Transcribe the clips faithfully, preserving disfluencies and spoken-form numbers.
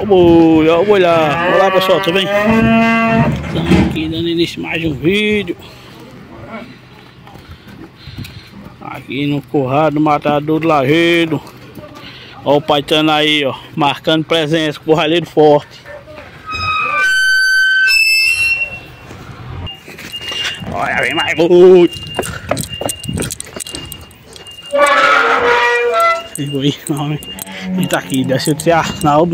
boi, ó o boi lá. Olá pessoal, tudo bem? Estamos aqui dando início a mais um vídeo. Aqui no Curral do Matador do Lajedo. Ó o Paitano aí, ó, marcando presença, curraleiro forte. Olha, vem mais boi. Esse boi, não, ele tá aqui, desceu de ser Arnaldo.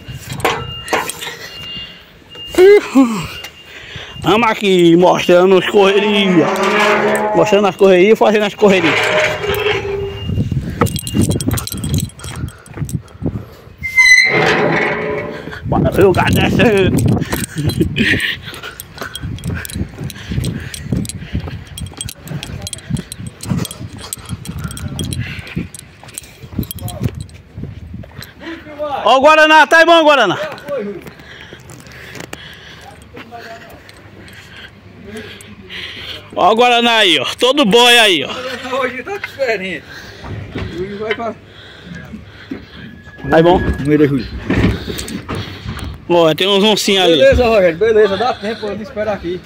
Vamos aqui mostrando as correrias. Mostrando as correrias e fazendo as correrias. Bora ver o gato descendo. Ó o Guaraná, tá aí bom, Guaraná? Ó o Guaraná aí, ó, todo boi aí, ó. Hoje tá diferente. Hoje vai pra... Aí bom? Moeda Júlio. Ó, tem uns oncinhos ali. Beleza, Rogério, beleza, dá tempo de esperar aqui.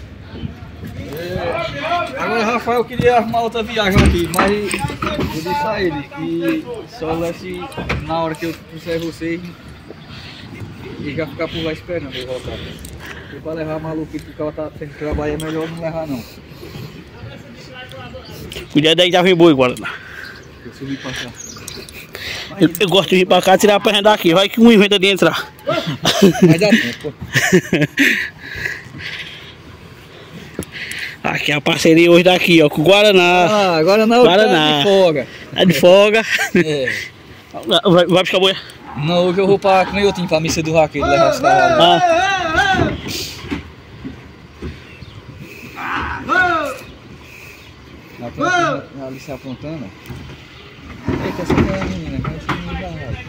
É... Agora, Rafael queria arrumar outra viagem aqui, mas eu disse a ele que só lesse na hora que eu trouxer vocês e já ficar por lá esperando eu voltar. Porque pra levar maluco que o cara tá tendo que trabalhar é melhor não levar não. Cuidado aí, já vem boi, Guaraná. Eu subi pra cá. Eu, eu gosto de vir pra cá e tirar a perna daqui, vai que um inventa de entrar. Mas dá tempo. Aqui é a parceria hoje daqui, ó, com o Guaraná. Ah, Guaraná, Guaraná. Tá de folga. Tá de folga. É. Vai, vai buscar boi? Não, hoje eu vou pra Canhotinho, pra missa do Raqueiro, levar os cavalos. Ah. Na frente, ali se apontando. Eita, essa aqui é a menina, essa menina da rádio.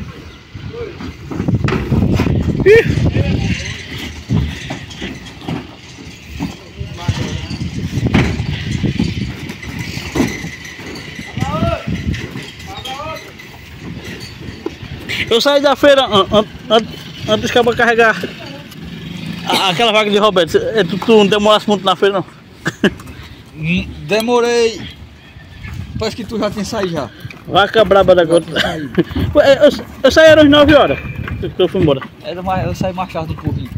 Eu saí da feira an, an, an, antes dos cabos carregar a, aquela vaga de Roberto. Tu, tu não demorasse muito na feira, não? Demorei. Parece que tu já tem saído já. Vaca braba da gota. Eu, eu, eu saí às nove horas. Eu fui embora. Era mais, eu saí mais tarde um pouquinho.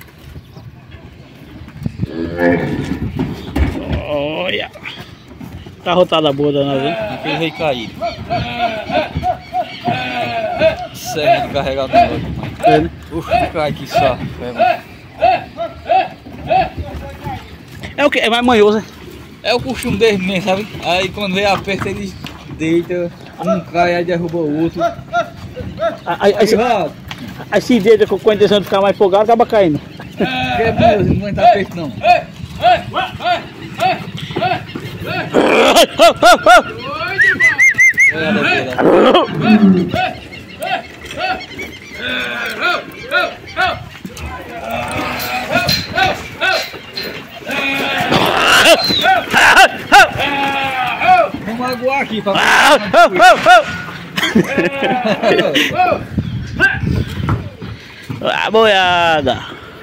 Olha. Tá rotada boa danada, hein? Aquele veio cair. Serra de carregar no É, né? Uf, cai que só. É o que? É mais manhoso, né? É o costume deles mesmo, sabe? Aí quando vem aperta eles deitam, um cai, aí derruba o outro. Aí, aí, aí, aí se deita com a intenção de ficar mais folgado, acaba caindo. Que é bom, não vai estar perto não. Vamos aguar aqui pra a boiada.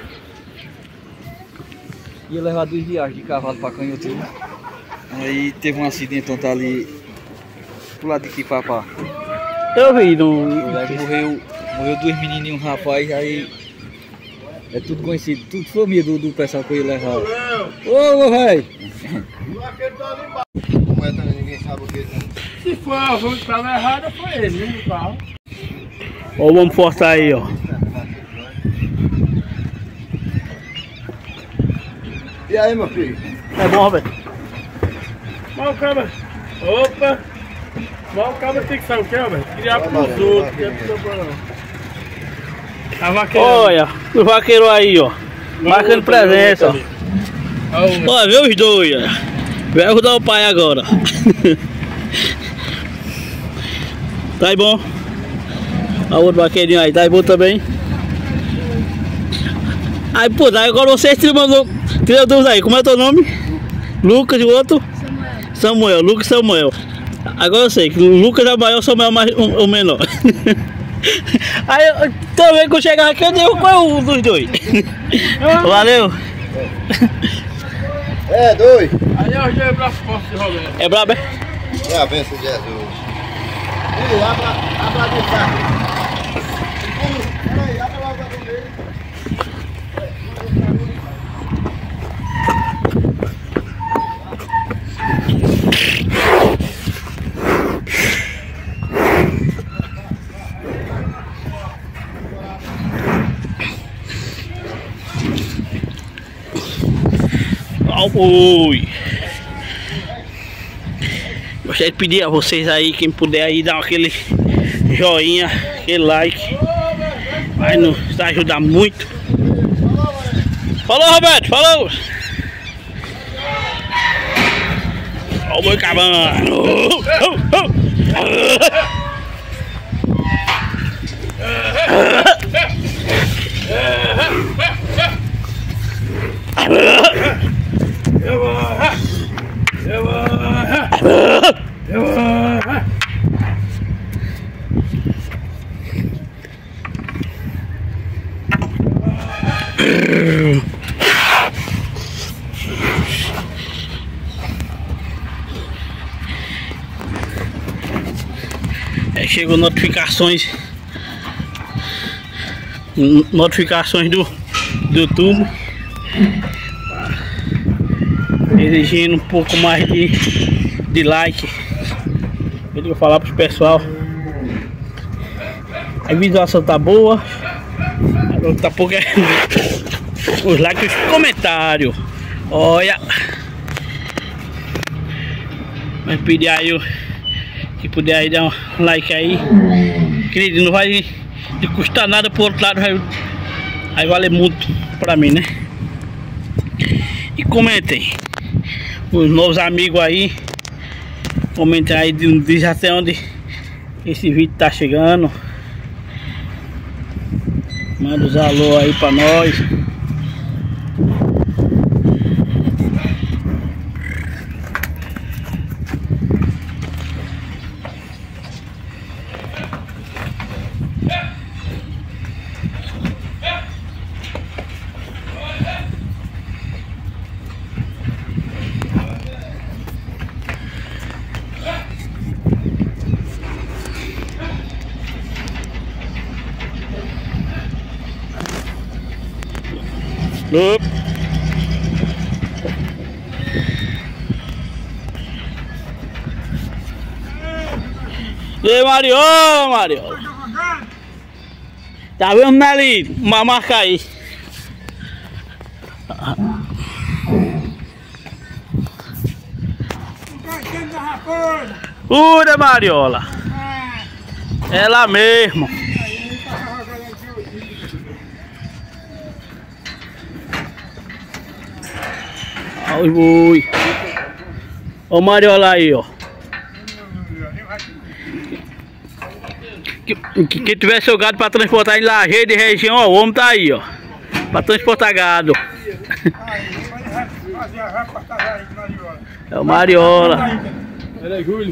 Ia levar duas viagens de cavalo pra Canhotinho. Aí teve um acidente ontem ali pro lado de aqui, papá. Eu vi, não. Aí morreu, morreu dois meninos e um rapaz, aí é tudo conhecido, tudo família do, do pessoal que eu ia levar. Ô, meu velho! Se for a rua que estava errada, foi ele, né, no carro. Ó, vamos forçar aí, ó. E aí, meu filho? É bom, Roberto? Mas o cabra... Opa! Mas o cabra tem que sair o que, velho? Criar pros outros, criar pros outros não. A vaqueira. Olha, o vaqueiro aí, ó. Marcando presença, ó. Olha, vê os dois, ó. Vai ajudar o pai agora. Tá aí bom? Olha o outro vaqueirinho aí, tá aí bom também? Aí, pô, agora vocês tiram dúvida aí. Como é teu nome? Lucas e o outro? Samuel. Samuel, Lucas e Samuel. Agora eu sei que o Lucas é o maior, o Samuel é o menor. Aí eu também que eu chegava aqui, eu dei qual é um dos dois. Valeu. É, dois. Aí eu já abro as costas de Roberto. É brabo, é? É a bênção de Jesus. Ih, abra, abra de carro. Peraí, abra logo a do meio. Oi. Gostaria de pedir a vocês aí, quem puder aí, dar aquele joinha, aquele like. Vai nos ajudar muito. Falou, Roberto, falou! Ó o boi cabano! Uh, uh, uh. Eu vou, eu vou, eu vou. É, chegou notificações notificações do, do YouTube exigindo um pouco mais de, de like. Eu vou falar para o pessoal, a visualização tá boa, agora tá pouco é os likes e os comentários. Olha, mas pedir aí o que puder aí dar um like aí, querido, não vai de custar nada, por outro lado vai, vai valer muito pra mim, né? E comentem, os novos amigos aí, comentem aí, diz até onde esse vídeo tá chegando, manda os alô aí pra nós. Up. E aí, Mario, Mario, tá vendo ali uma marca aí? Ura, Mariola, ela mesmo. Oi, oi. Ó o Mariola aí, ó. Que, que, quem tiver seu gado para transportar em Lajeado e região, ó, o homem tá aí, ó. Para transportar gado. É o Mariola. Peraí, Júlio.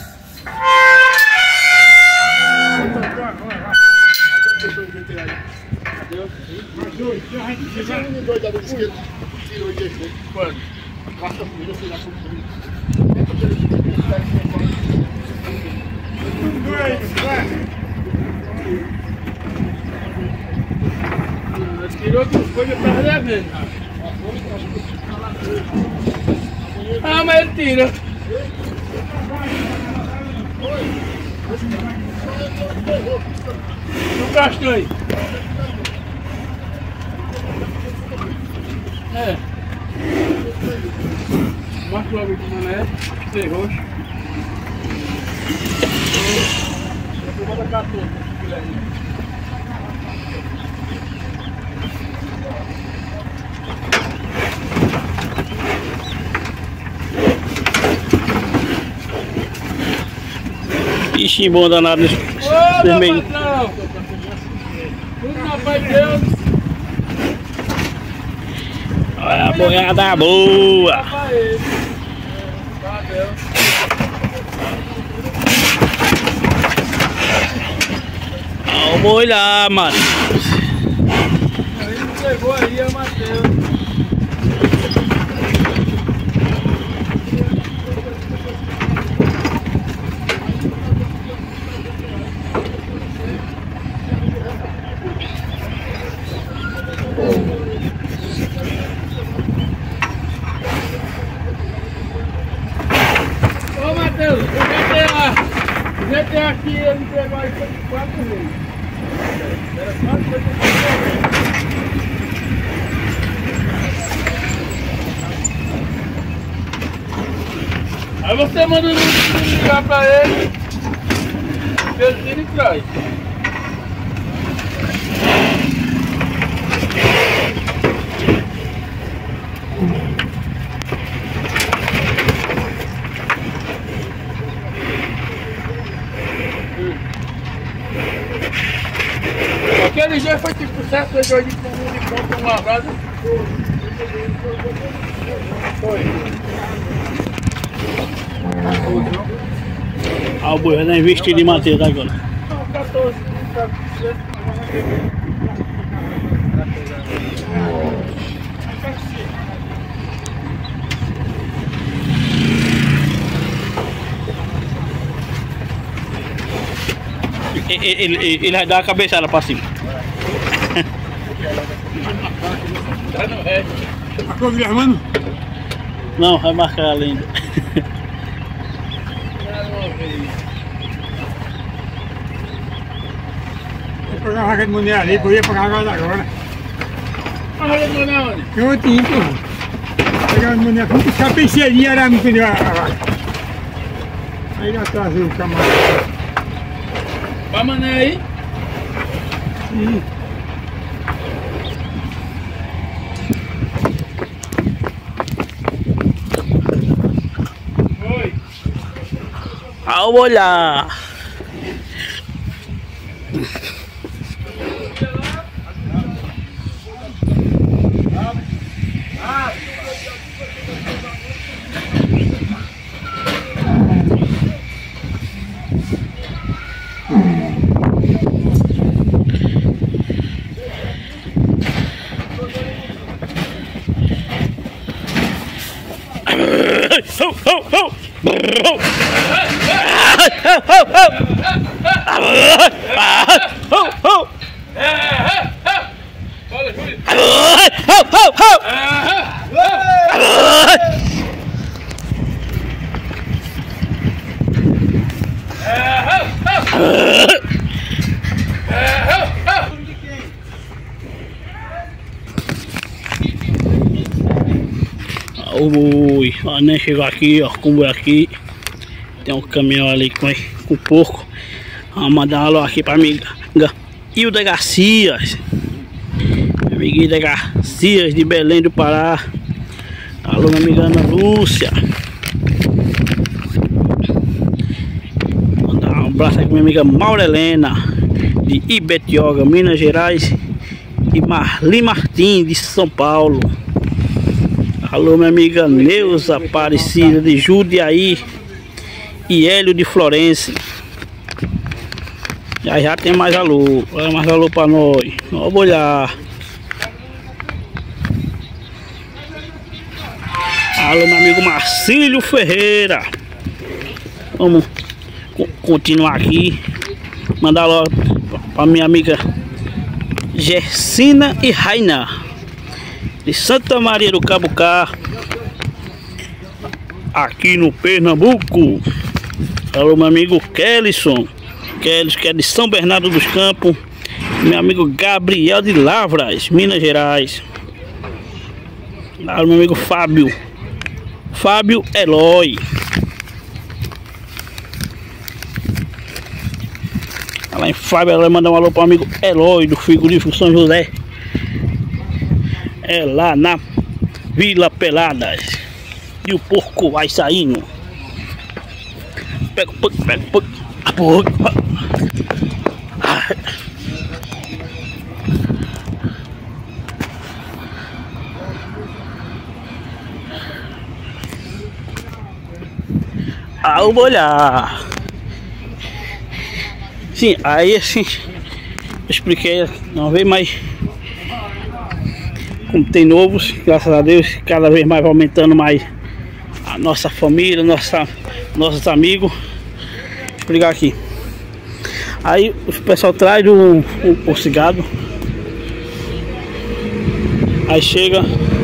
Quando? Basta a comida, sei lá como comida. Nós tirou outras coisas pra devendo. Ah, mas ele tira. No castanho. É. Marca logo aqui na net, sem roxo. Eu vou botar todo, Ixi, bom danado nesse vermelho. Tudo na paz de Deus. Olha a boiada boa. olhar, Matheus. Aí não pegou aí, é o Matheus. Ô Matheus, eu já tenho lá. Já tenho aqui, ele me pegou aí foi de quatro vezes. Era quatro vezes. Aí você manda ligar pra ele, que ele tira e traz. Aquele dia foi tipo certo, de hoje com um de ponta, um lavrado. Foi. Ah, o boi vai dar investido em Matheus agora. Não, quatorze. Ele, ele, ele vai dar a cabeçada pra cima. Tá no resto. Marcou o Guilhermano? Não, vai marcar ela ainda. Vou pegar uma raga de mulher ali, eu ia pegar agora agora. A roda de mulher onde? Eu tinha, pô. Pegar uma mulher, fui buscar a peixeirinha, era me pneu a vaca. Aí já trazia o camarada. Vai mané aí? Sim. Foi. Ao olhar. Ho, ho, ho. Ho, ho, ho. Olha, Júlio. Ho, ho, ho. O boi, ó, nem chegou aqui, ó, com o boi aqui. Tem um caminhão ali com, com porco. Vamos mandar um alô aqui pra amiga Hilda Garcias. Minha amiga Hilda Garcias de Belém do Pará. Alô, minha amiga Ana Lúcia. Mandar um abraço aqui pra minha amiga Maura Helena de Ibetioga, Minas Gerais. E Marli Martins de São Paulo. Alô, minha amiga Neuza Aparecida de Judiaí e Hélio de Florença. Já já tem mais alô, olha mais alô pra nós. Vamos olhar. Alô, meu amigo Marcílio Ferreira. Vamos co continuar aqui. Mandar alô pra minha amiga Gersina e Raina de Santa Maria do Cabucá, aqui no Pernambuco. Alô, meu amigo Kellyson, Kellyson, que é de São Bernardo dos Campos. Meu amigo Gabriel de Lavras, Minas Gerais. Alô, meu amigo Fábio, Fábio Eloy. Lá em Fábio Eloy, mandar um alô para o amigo Eloy do Frigorífico São José. É lá na Vila Peladas. E o porco vai saindo. Pega o porco, pega o porco. A porco. Ah, eu vou olhar. Sim, aí assim expliquei uma vez, mas como tem novos, graças a Deus, cada vez mais vai aumentando mais a nossa família, nossa, nossos amigos. Vou explicar aqui. Aí o pessoal traz o, o, o cigado. Aí chega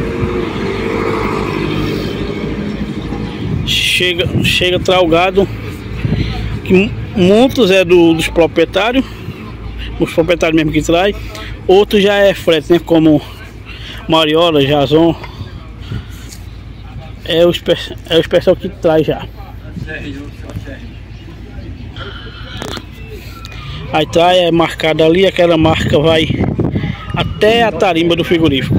Chega, chega traz o gado, que muitos é do, dos proprietários, os proprietários mesmo que traz. Outros já é frete, né? Como Mariola, Jason. É o, é o especial que traz já. Aí traz, é marcado ali, aquela marca vai até a tarimba do frigorífico.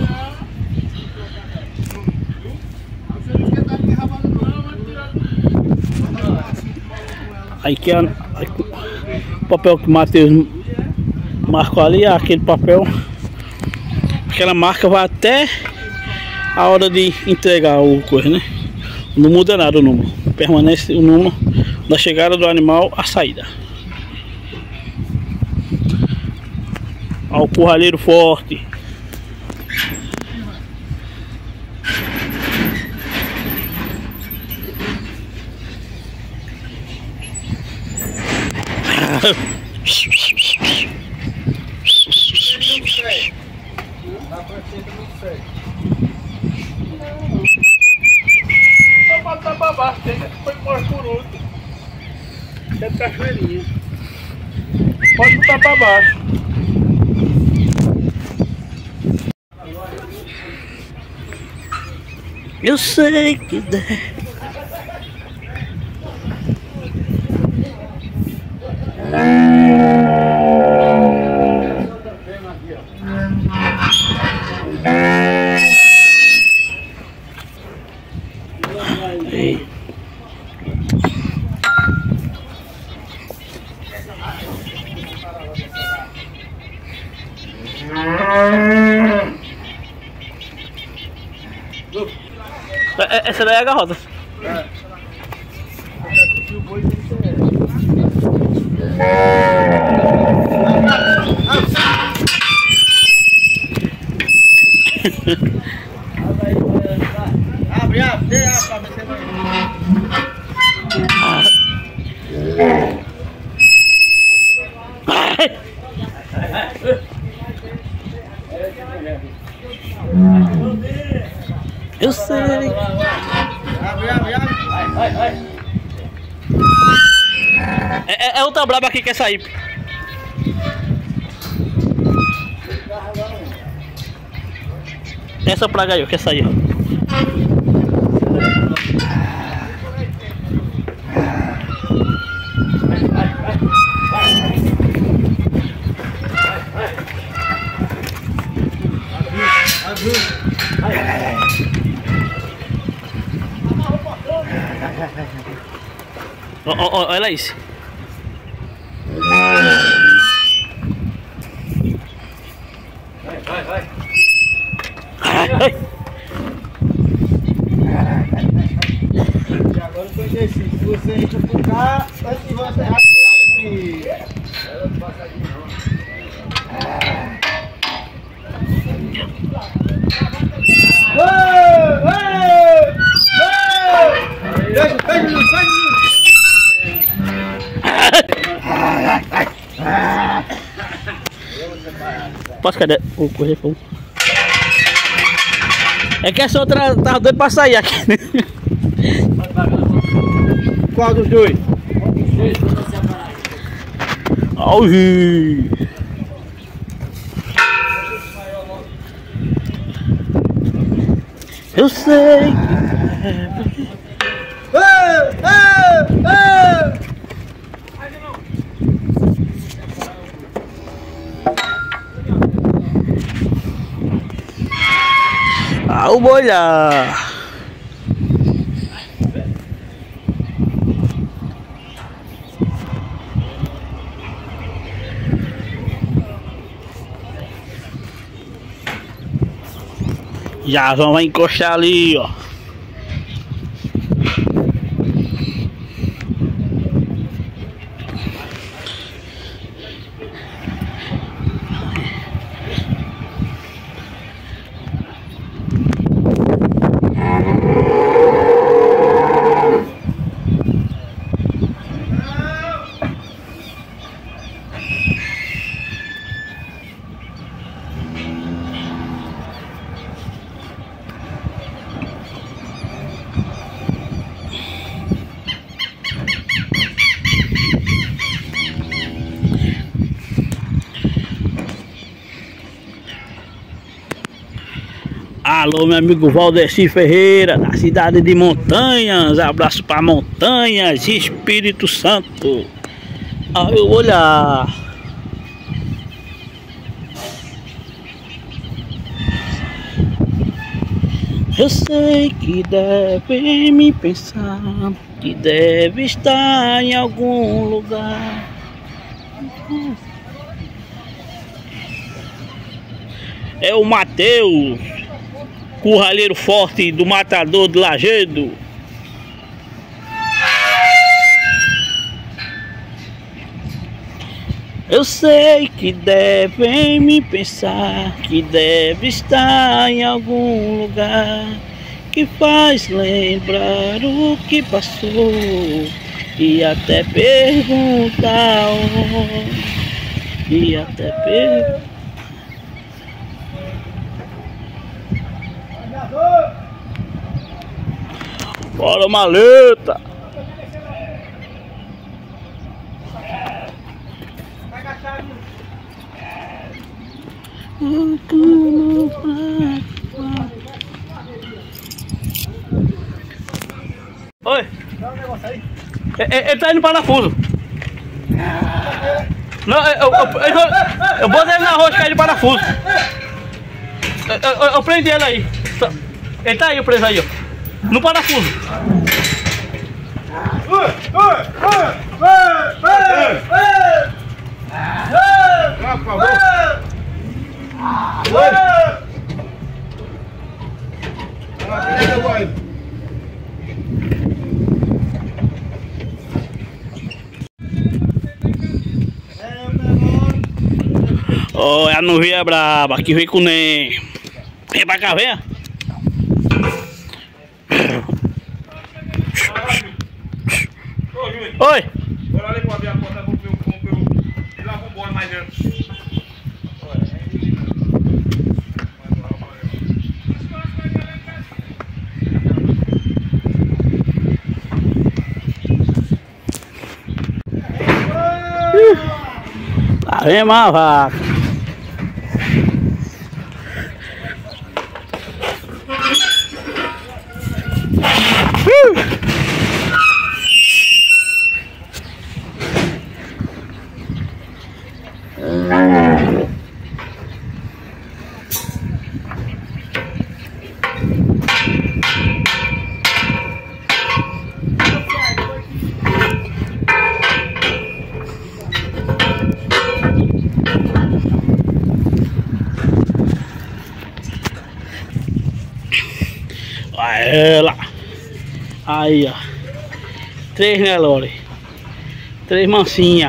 Aí que é aí, o papel que o Matheus marcou ali, aquele papel, aquela marca vai até a hora de entregar o coisa, né? Não muda nada o número, permanece o número da chegada do animal à saída. Ao curralheiro forte. Só botar pra baixo, tem que foi morto por outro. É cachoeirinha. Pode botar pra baixo. Eu sei que der. Ei. Essa daí é a garrota. É. Abre, abre, dê a pra você vai. Eu sei. Abre, abre, abre. Vai, vai, vai. É, é outra braba aqui que quer sair. Essa praga aí, quer sair. Ó, ó, ó, olha isso. Vai, vai, vai. Ai, ai. E agora eu conheci. Se você entra por cá, antes de você aqui. Deixa, deixa, deixa. Posso, cadê? O correr fogo. É que essa outra tava doida pra sair aqui. Qual dos dois? Auge! Eu sei. Ei, ei, ei. Ah, o boi lá. Já vamos encostar ali, ó. Alô, meu amigo Valdeci Ferreira, da cidade de Montanhas. Abraço para Montanhas, Espírito Santo. Ah, eu vou olhar. Eu sei que deve me pensar, que deve estar em algum lugar. É o Mateus, curralheiro forte do Matador do Lajedo. Eu sei que devem me pensar, que deve estar em algum lugar que faz lembrar o que passou e até perguntar onde, e até perguntar. Bora, maleta! Oi! Ele tá indo para parafuso. Não, eu, eu, eu, eu botei ele na rosca aí de parafuso. Eu, eu, eu prendi ele aí. Ele tá aí preso aí, ó. No parafuso. Por favor. Oh, a nuvem é braba, aqui vem com nem. Vem pra cá, vem. Oi! Bora ali pra abrir a porta, vamos ver o como e lá vamos embora mais dentro. Lá vem uma vaca. Ela. Aí, ó. Três, né, Lore? Três mansinhas.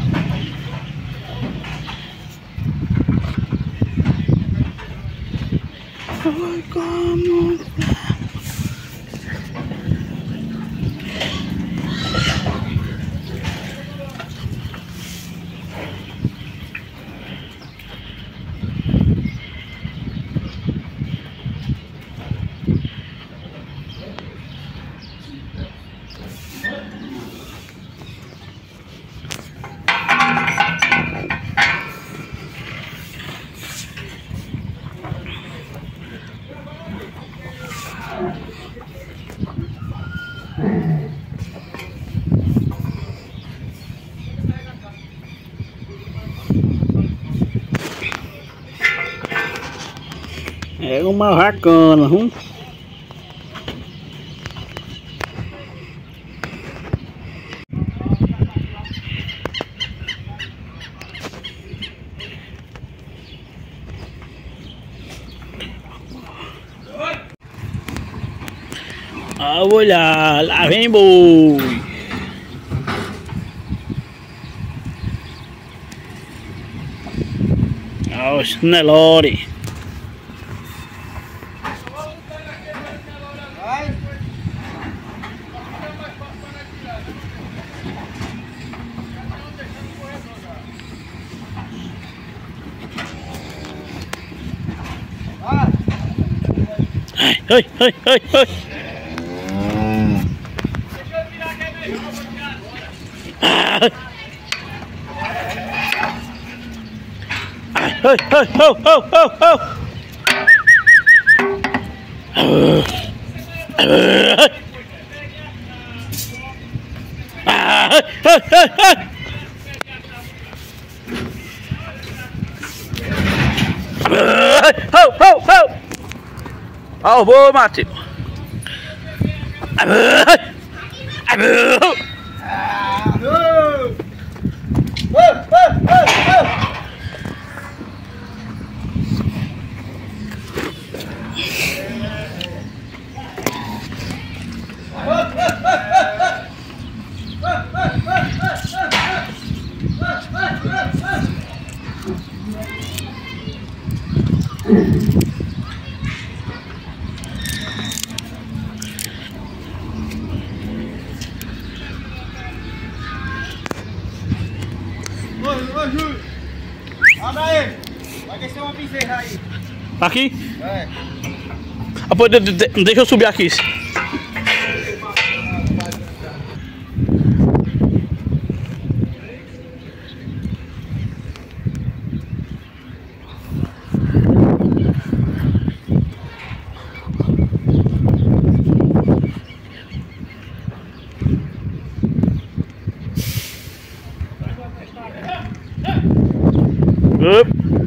Ai, como... É uma vacana, hum? Ah, olha, lá vem boi. Ah, o Nelore. Oi, oi, oi, oi. Oi, oi, oi, oi, oi, oi. Ó, vou, Matheus. Ô, Júlio, abra ele. Vai descer uma bezerra aí. Aqui? É. Ah, pô, de, de, deixa eu subir aqui. Up.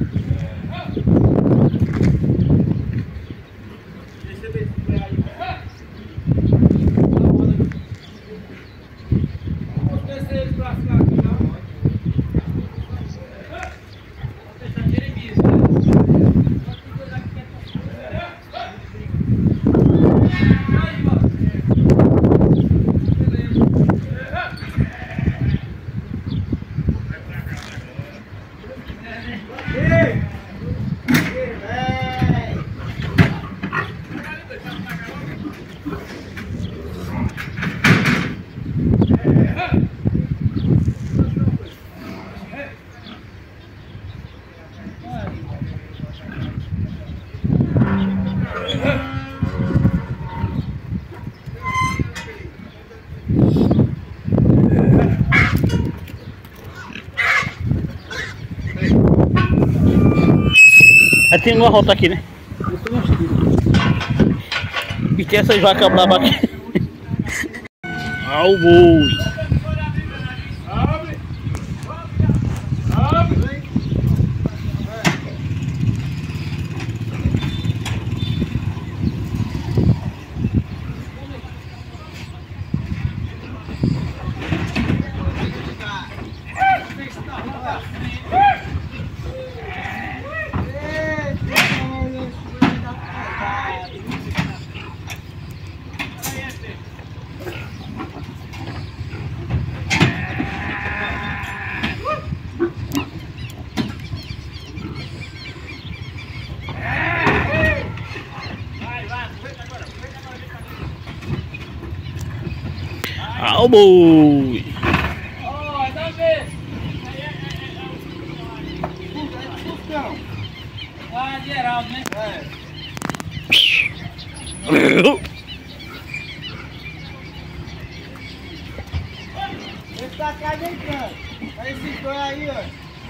Aí tem uma rota aqui, né? E tem essas vacas bravas aqui. Ao boi. Ao boi. Ah, Geraldo, né? Esse tá cá entrando. Aí esses dois aí, ó.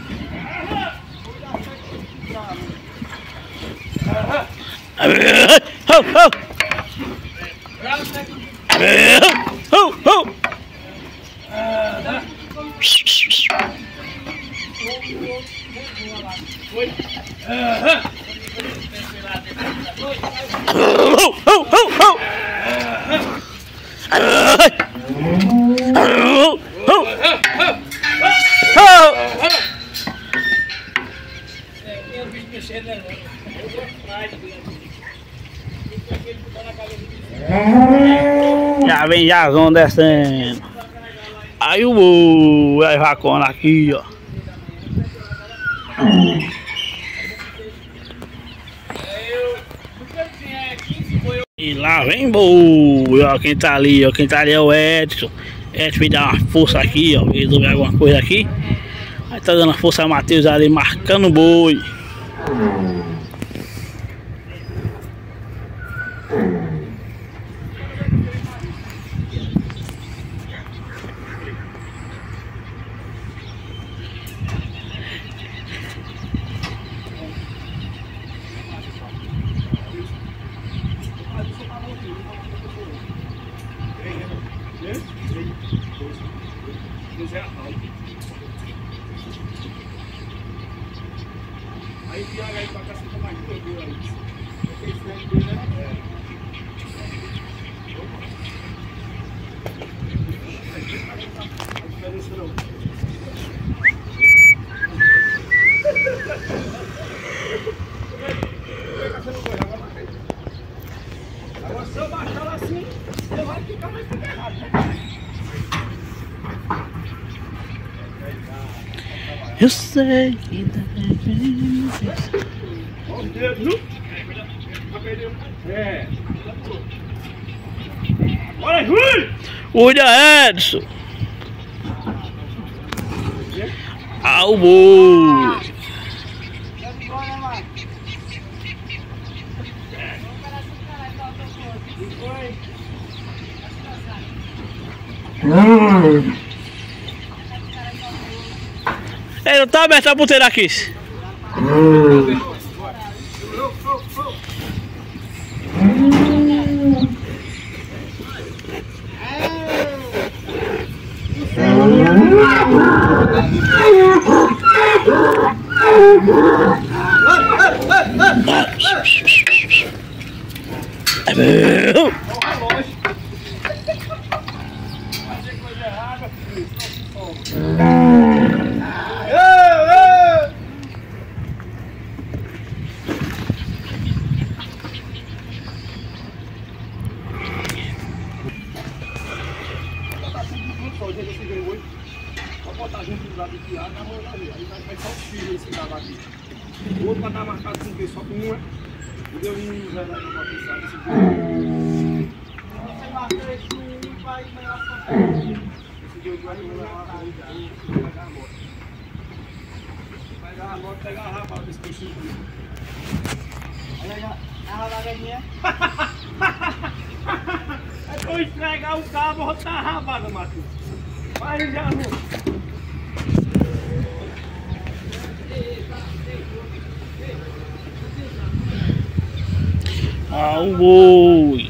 Já vem Jazão descendo. Aí o boi, aí vacona aqui, ó. E lá vem boi, ó, quem tá ali, ó, quem tá ali é o Edson. Edson me dá uma força aqui, ó, resolver alguma coisa aqui. Aí tá dando força a Matheus ali, marcando o boi. Aí viaja aí pra caceta mais doido aí. Esse frente dele é. A diferença não. Agora se eu baixar ela assim, você vai ficar mais errado. Eu sei que tá Olha os dedos, viu? É. Olha, Júlio! Olha, Edson! Ao boi! Ei, não tá aberta a puteira aqui. O outro vai estar marcado com o quê? Só com uma. O deu um vai dar uma pensada desse jeito. Você marca esse um vai melhor só. Esse deu vai levar a corrida. Vai dar a moto. Vai dar a moto, pegar a raba desse peixinho. Olha a rabadinha. É pra eu entregar o cabo, vou botar a rabada, Matheus. Vai já, amor. Ao boi!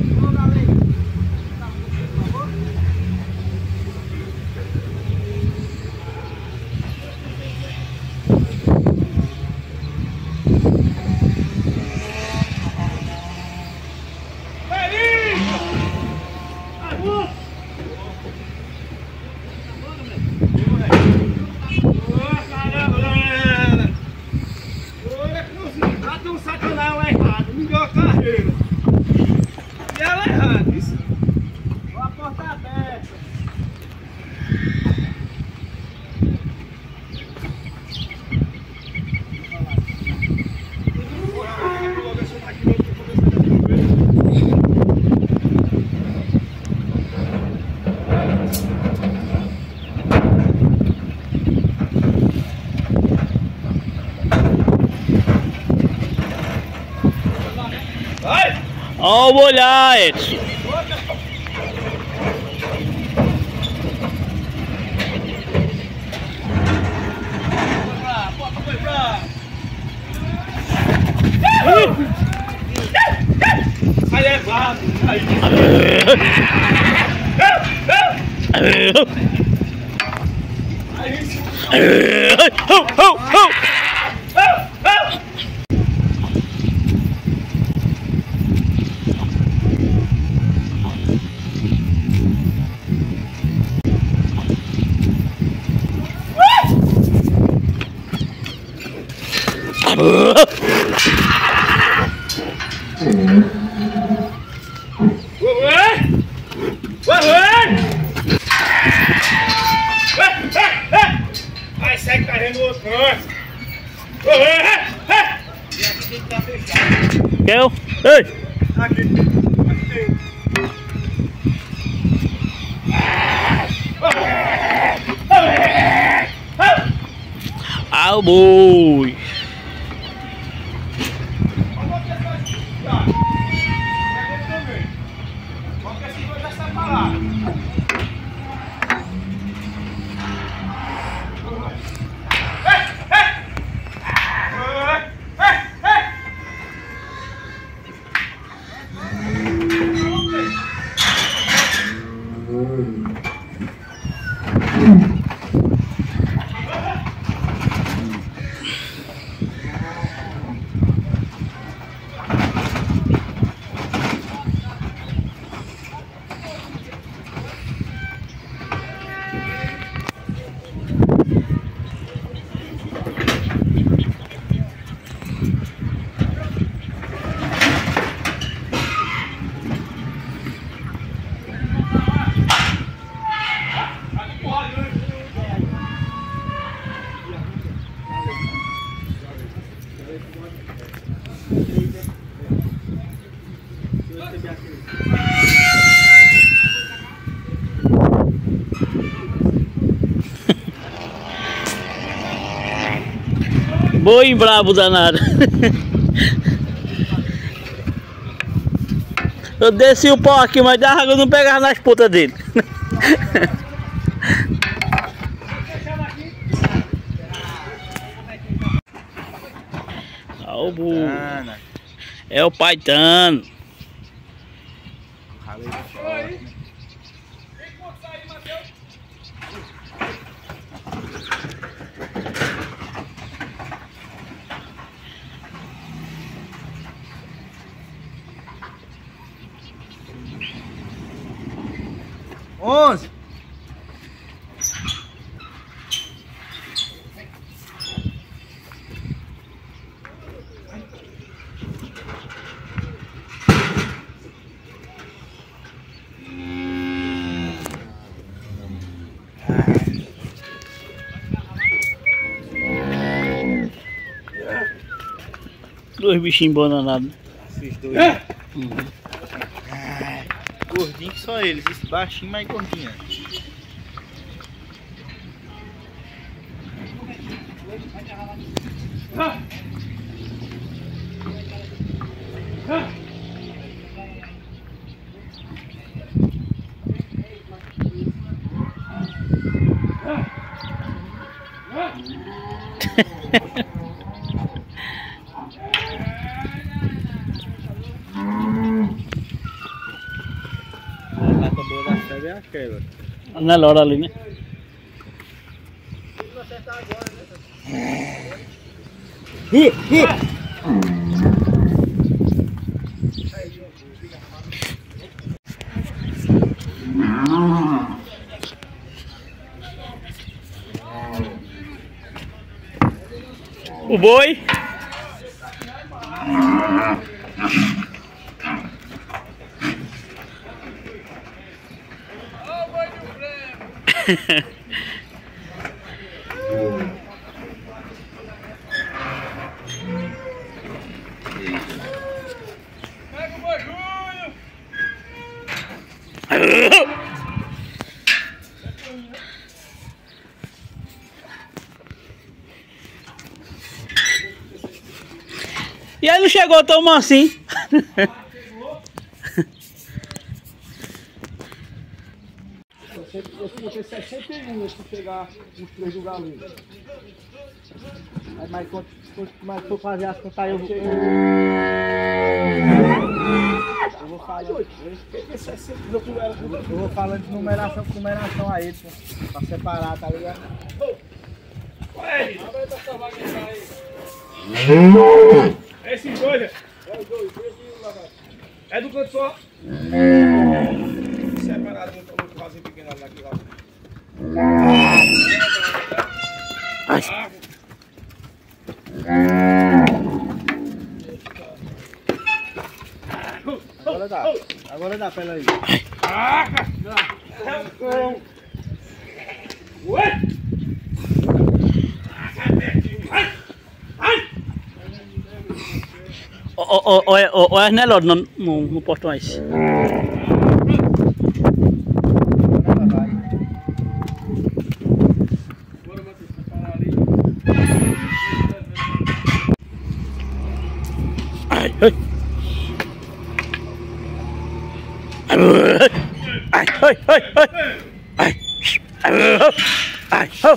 Ó o olhar, Edson! Sai levado! Aí! Vai, segue carregando o outro canto. E aqui tem que estar fechado. Quer eu? Ei! Aqui. Aqui tem. Ao boi! Boi brabo danado. Eu desci o pau aqui, mas da água não pegava nas pontas dele. Ah, o burro. É o paitano. Onze. Dois bichinhos bananados. Esses dois. Uhum. Gordinho que só eles, esse baixinho mais gordinho. É aquela. Na hora ali, né? O boi. Pega o boi, Júlio! E aí não chegou tão mansinho. Eu coloquei sessenta e um se pegar os três do galinho. Mas quando mais for fazer as contas aí eu vou. Eu vou falando. Eu vou falando de numeração com numeração aí, pra separar, tá ligado? Abre essa vaga aí. É esses dois, né? É os dois, dois e lá vai. É do canto só? Separado, eu tô quase pequeno lá aqui lá. Agora dá. Agora dá, pera aí. Ué! Olha, né, Lorde, no, no, no portão aí. Ai, ai. Ai, ai, ai, ai. Ai, ai, ai, ai.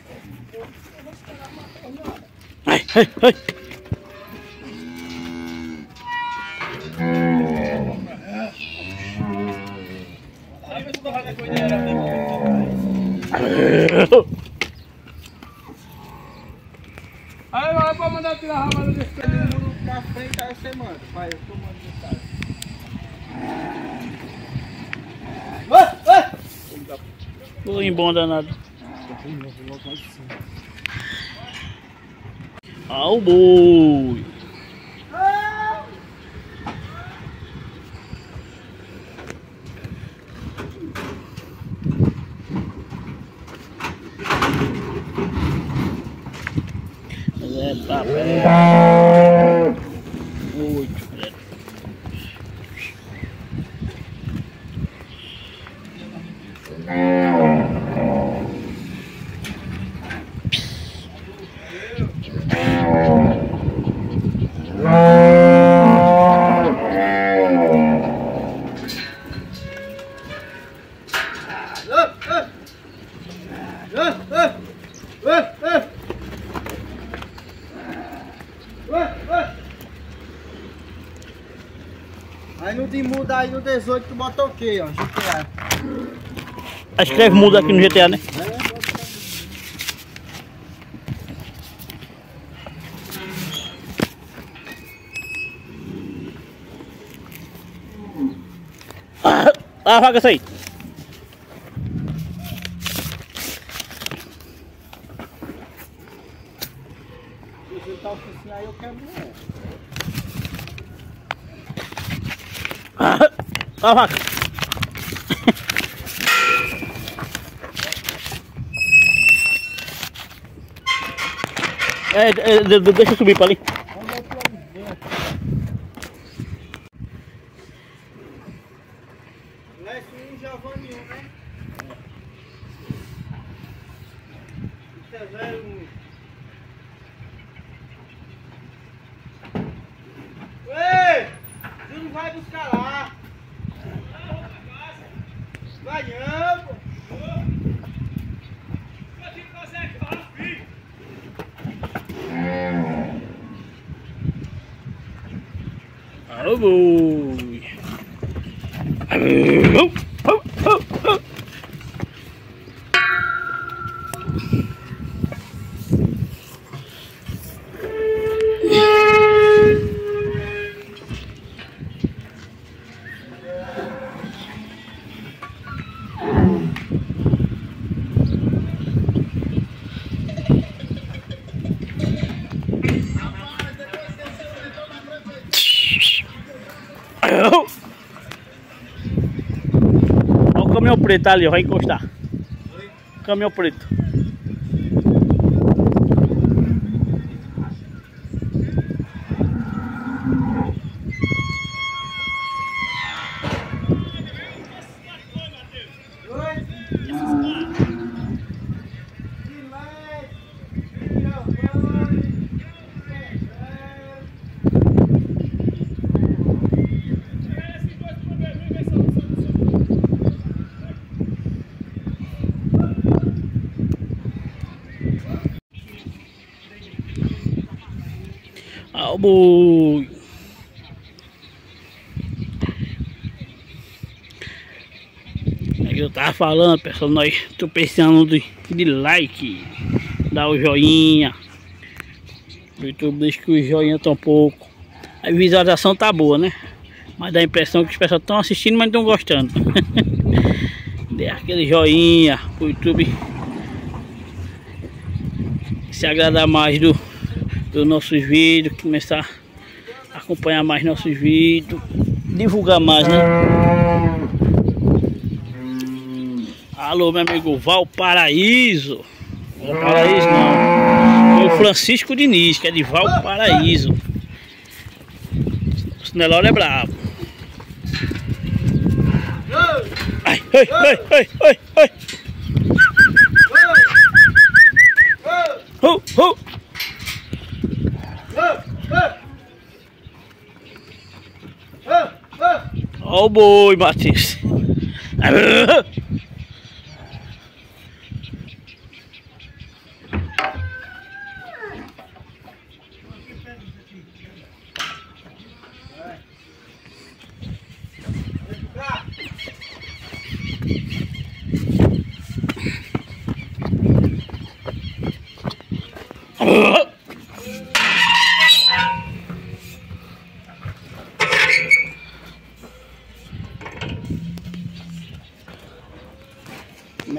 Ai, ai, ai. Aí vai pra mandar tirar a ramada desse muro pra frente, aí você manda. Vai, eu tô mandando mensagem. Tô em bom danado. Ah, o boi. É, tá perto. Oito, velho. Aí no de muda aí no dezoito tu bota o quê, ó? G T A. Escreve muda aqui no G T A, né? Ah, ah, vaga essa aí. Se você tá oficina aí eu quebro ela. Ah, a vaca. É, é, deixa eu subir para ali. Leste um, Giovanni um, né? Isso é zero um. Ei! Tu não vai buscar lá. Vai não, pô. Alô, boi. Olha o caminhão preto ali, vai encostar. Caminhão preto. Ah, o boi. É que eu tava falando, pessoal, nós tô precisando de, de like, dá o joinha. O YouTube diz que o joinha tá um pouco. A visualização tá boa, né? Mas dá a impressão que os pessoal estão assistindo, mas não estão gostando. Dê aquele joinha pro YouTube se agradar mais do dos nossos vídeos, começar a acompanhar mais nossos vídeos, divulgar mais, né? Alô, meu amigo Valparaíso. Valparaíso não, é o Francisco Diniz, que é de Valparaíso. O Nelore é brabo. Ai, ai, ai, ai, ai, ai. Uh, uh. Ó o boi, Matheus.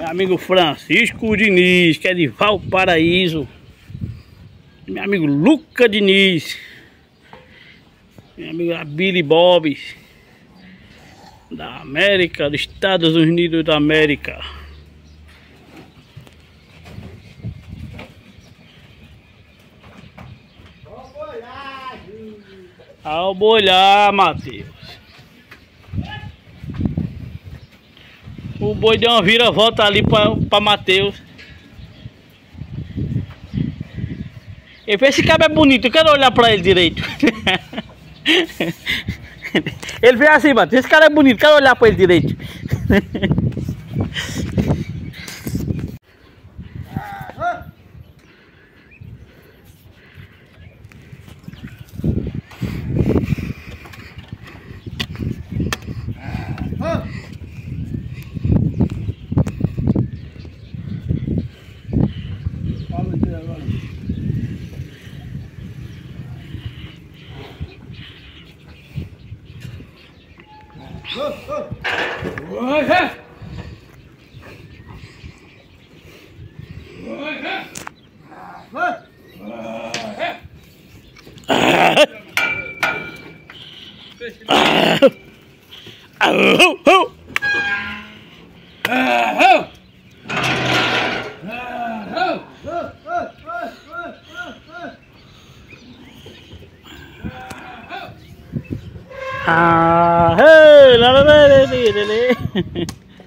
Meu amigo Francisco Diniz, que é de Valparaíso. Meu amigo Luca Diniz. Meu amigo Billy Bob, da América, dos Estados Unidos da América. Ao bolhar, Matheus. O boi deu uma vira-volta ali para Matheus. Ele fez, esse cara é bonito, eu quero olhar para ele direito. Ele fez assim, Matheus, esse cara é bonito, quero olhar para ele direito. Ah, hey, la la la la la la.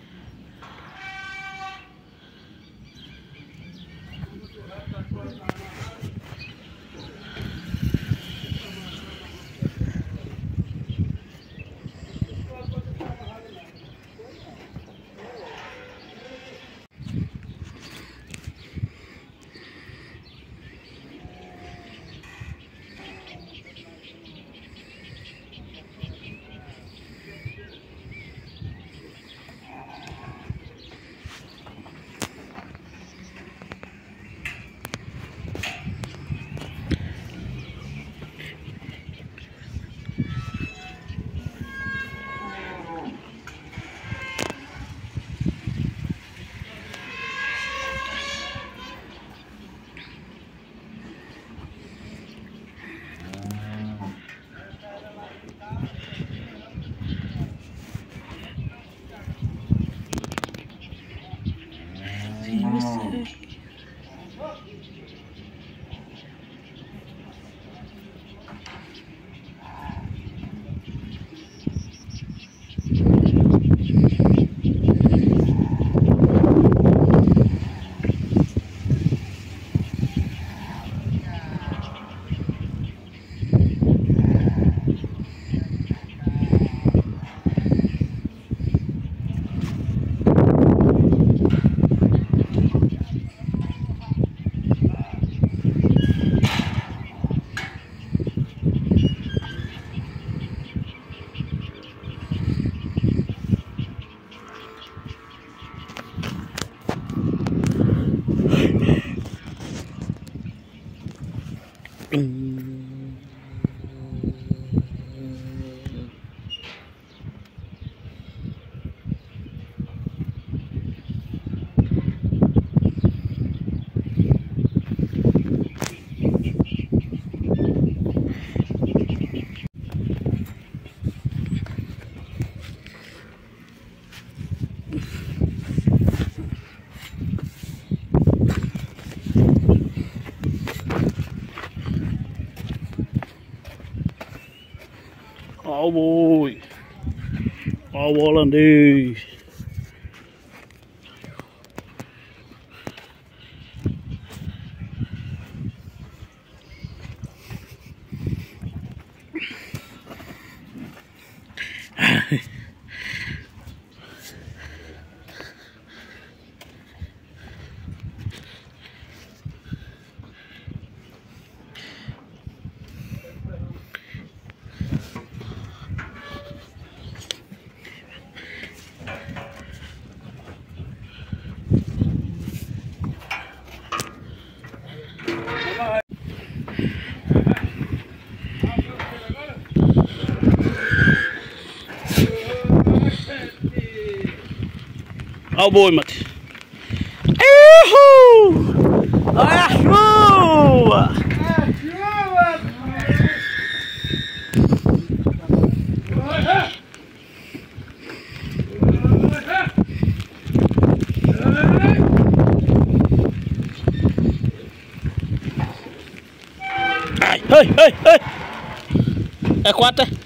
Ó o boi, ó o holandês. Olha o boi, Matheus. Uhul! Olha a chuva! Ai, ai, ai, ai! É quatro, é?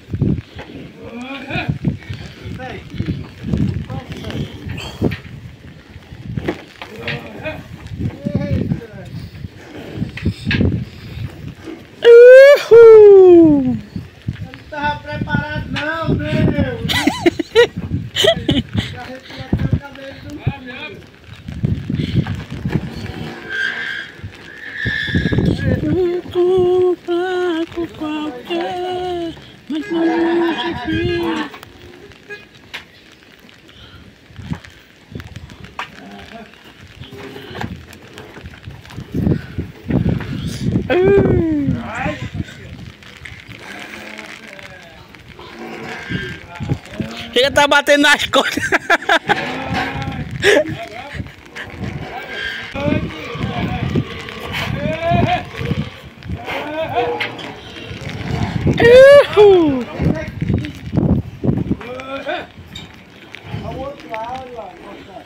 Uhul! Não estava preparado não, meu! Já refletiu o cabelo do Eu como prato qualquer, mas não é aqui. Ele tá batendo nas costas. Uhul. ao outro lado, lá, mostrar.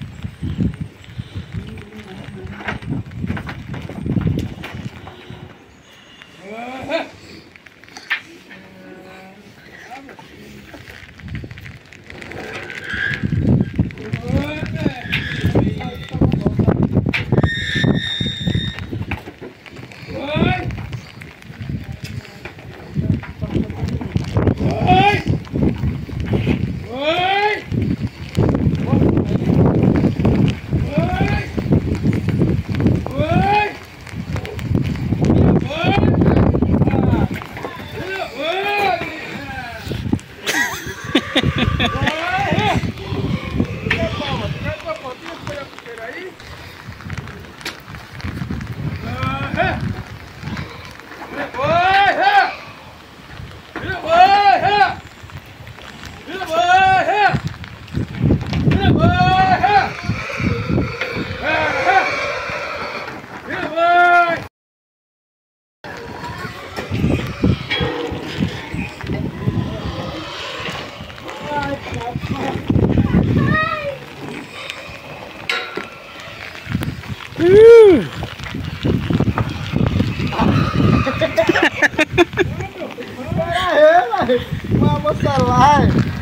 Uma moça lá.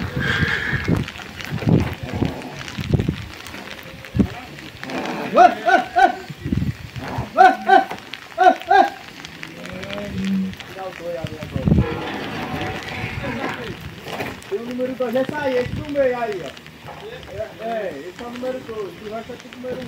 Tem o número dois, esse aí, esse do meio aí, ó. É, é, esse é o número dois, o resto é tudo número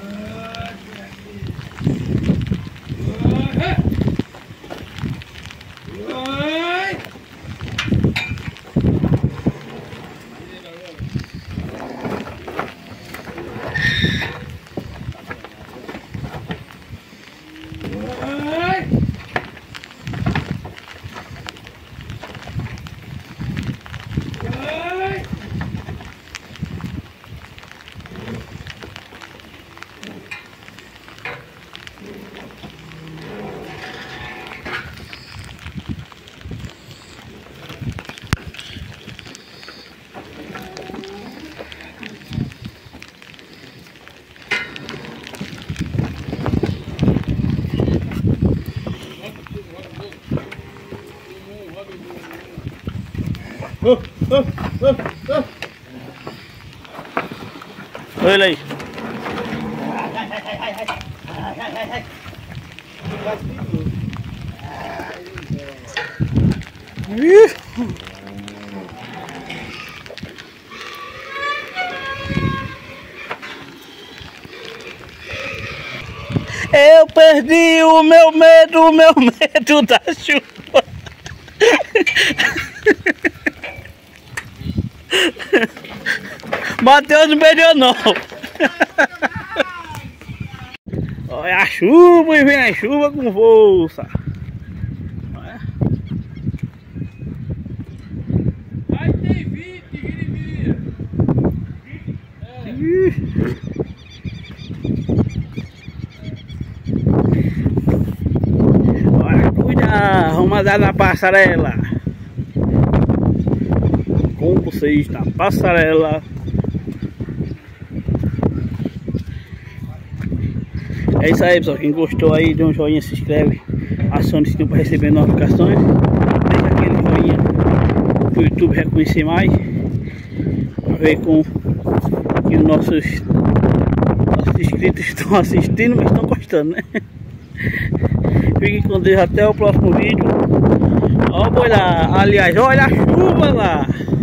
Olha ele aí. Eu perdi o meu medo, o meu medo da chuva. Mateus não perdeu não. Olha a chuva e vem a chuva com força. Olha. Aí tem vinte, vira e vira. Ih. Vamos andar na passarela. Com vocês na passarela. É isso aí, pessoal. Quem gostou aí, dê um joinha, se inscreve, acione o sininho para receber notificações. Deixa aquele joinha para o YouTube reconhecer mais. Para ver com que os nossos, nossos inscritos estão assistindo, mas estão gostando, né? Fiquem com Deus, até o próximo vídeo. Ó, boi lá, aliás, olha a chuva lá.